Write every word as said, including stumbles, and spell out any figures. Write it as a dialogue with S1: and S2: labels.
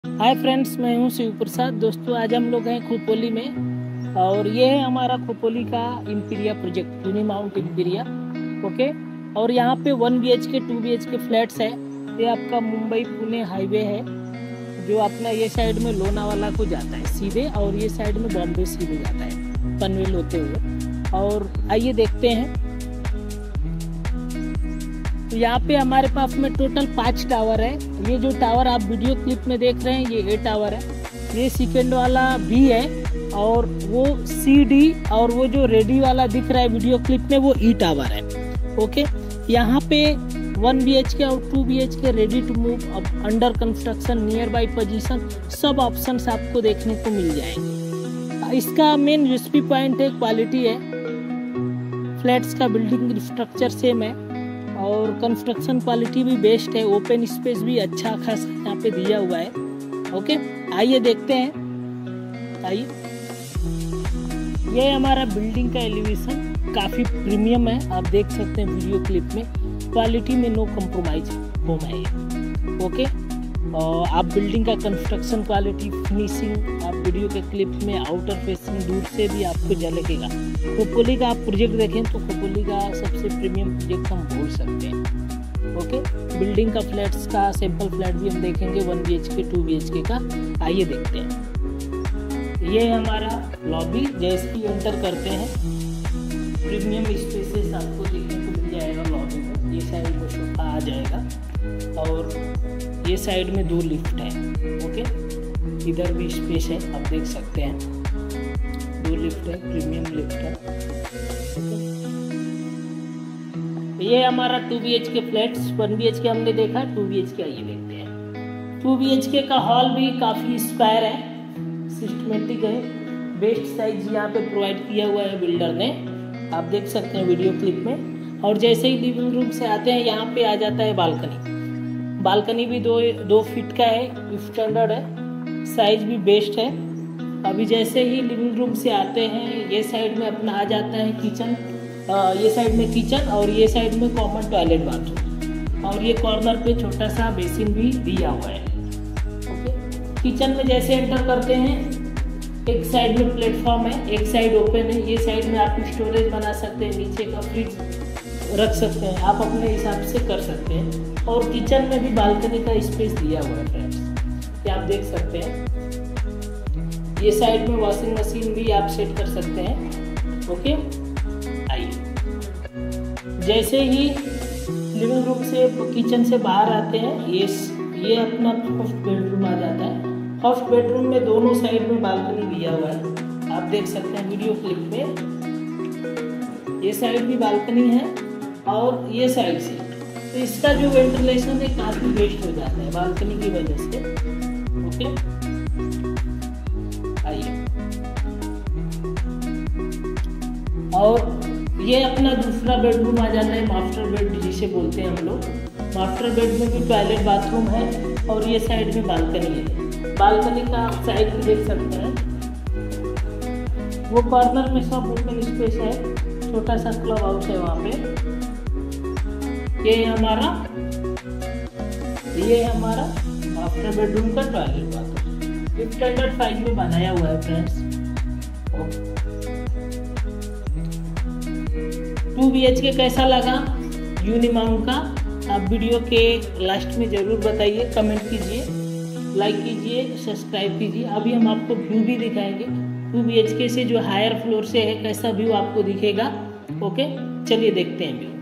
S1: Hi friends, मैं हूं शिव प्रसाद। दोस्तों, आज हम लोग हैं खोपोली में और ये है हमारा खोपोली का Imperia project, Unimount Imperia. Okay, और यहाँ पे one B H K two B H K flats है। ये आपका मुंबई पुणे हाईवे है जो अपना ये साइड में लोनावाला को जाता है सीधे, और ये साइड में बॉम्बे सीधे जाता है पनवेल होते हुए। और आइए देखते हैं। तो यहाँ पे हमारे पास में टोटल पांच टावर है। ये जो टावर आप वीडियो क्लिप में देख रहे हैं ये ए टावर है, ये सेकेंड वाला बी है, और वो सी डी, और वो जो रेडी वाला दिख रहा है वीडियो क्लिप में वो ई टावर है। ओके, यहाँ पे वन बी एच के और two B H K ready to move, under construction, nearby possession, सब ऑप्शंस आपको देखने को मिल जाएंगे। इसका मेन यूएसपी पॉइंट है क्वालिटी है। फ्लैट्स का बिल्डिंग स्ट्रक्चर सेम है और कंस्ट्रक्शन क्वालिटी भी बेस्ट है। ओपन स्पेस भी अच्छा खासा यहाँ पे दिया हुआ है। ओके, आइए देखते हैं। आइए, ये हमारा बिल्डिंग का एलिवेशन काफ़ी प्रीमियम है, आप देख सकते हैं वीडियो क्लिप में। क्वालिटी में नो कम्प्रोमाइज होम है ये। ओके, और आप बिल्डिंग का कंस्ट्रक्शन क्वालिटी, फिनिशिंग आप वीडियो के क्लिप में आउटर फेसिंग दूर से भी आपको झलकेगा। खोपोली का आप प्रोजेक्ट देखें तो खोपोली का सबसे प्रीमियम प्रोजेक्ट हम बोल सकते हैं। ओके, बिल्डिंग का फ्लैट्स का सैंपल फ्लैट भी हम देखेंगे, one B H K two B H K का। आइए देखते हैं। ये हमारा लॉबी, जैसे ही एंटर करते हैं प्रीमियम स्पेसेस आपको देखने को मिल जाएगा लॉबी में। ये साइड में सोफा आ जाएगा और ये साइड में दो लिफ्ट है। ओके, इधर भी स्पेस है, आप देख सकते हैं, दो लिफ्ट है, प्रीमियम लिफ्ट है। ये हमारा two B H K flats, one B H K हमने देखा, टू बी एच के आइए देखते हैं। टू बी एच के का हॉल भी काफ़ी स्क्वायर है, सिस्टमेटिक है, बेस्ट साइज यहाँ पे प्रोवाइड किया हुआ है बिल्डर ने, आप देख सकते हैं वीडियो क्लिप में। और जैसे ही लिविंग रूम से आते हैं यहाँ पे आ जाता है बालकनी। बालकनी भी दो दो फीट का है, स्टैंडर्ड है, साइज भी बेस्ट है। अभी जैसे ही लिविंग रूम से आते हैं ये साइड में अपना आ जाता है किचन, ये साइड में किचन और ये साइड में कॉमन टॉयलेट बाथरूम, और ये कॉर्नर पे छोटा सा बेसिन भी दिया हुआ है। ओके, किचन में जैसे एंटर करते हैं एक साइड में प्लेटफॉर्म है, एक साइड ओपन है। ये साइड में आप स्टोरेज बना सकते हैं, नीचे का फ्रिज रख सकते हैं, आप अपने हिसाब से कर सकते हैं। और किचन में भी बालकनी का स्पेस दिया हुआ है फ्रेंड्स, ये आप देख सकते हैं। ये साइड में वॉशिंग मशीन भी आप सेट कर सकते हैं। ओके, आइए, जैसे ही लिविंग रूम से किचन से बाहर आते हैं ये ये अपना फर्स्ट बेडरूम आ जाता है। फर्स्ट बेडरूम में दोनों साइड में बालकनी दिया हुआ है, आप देख सकते हैं वीडियो क्लिप में। ये साइड भी बालकनी है और ये साइड से, तो इसका जो वेंटिलेशन है काफी बेस्ट हो जाता है बालकनी की वजह से। ओके, आइए, और ये अपना दूसरा बेडरूम आ जाता है, मास्टर बेड जिसे बोलते हैं हम लोग। मास्टर बेड में भी टॉयलेट बाथरूम है और ये साइड में बालकनी है। बालकनी का आप साइड में देख सकते हैं, वो कॉर्नर में सब ओपन स्पेस है, छोटा सा क्लब हाउस है वहाँ पे। ये हमारा ये हमारा मास्टर बेडरूम का टॉयलेट बाथरूम स्टैंडर्ड साइज में बनाया हुआ है फ्रेंड्स। टू बी एच के कैसा लगा यूनिमाउंट का, आप वीडियो के लास्ट में जरूर बताइए, कमेंट कीजिए, लाइक कीजिए, सब्सक्राइब कीजिए। अभी हम आपको व्यू भी दिखाएंगे टू बी एच के से, जो हायर फ्लोर से है कैसा व्यू आपको दिखेगा। ओके, चलिए देखते हैं व्यू।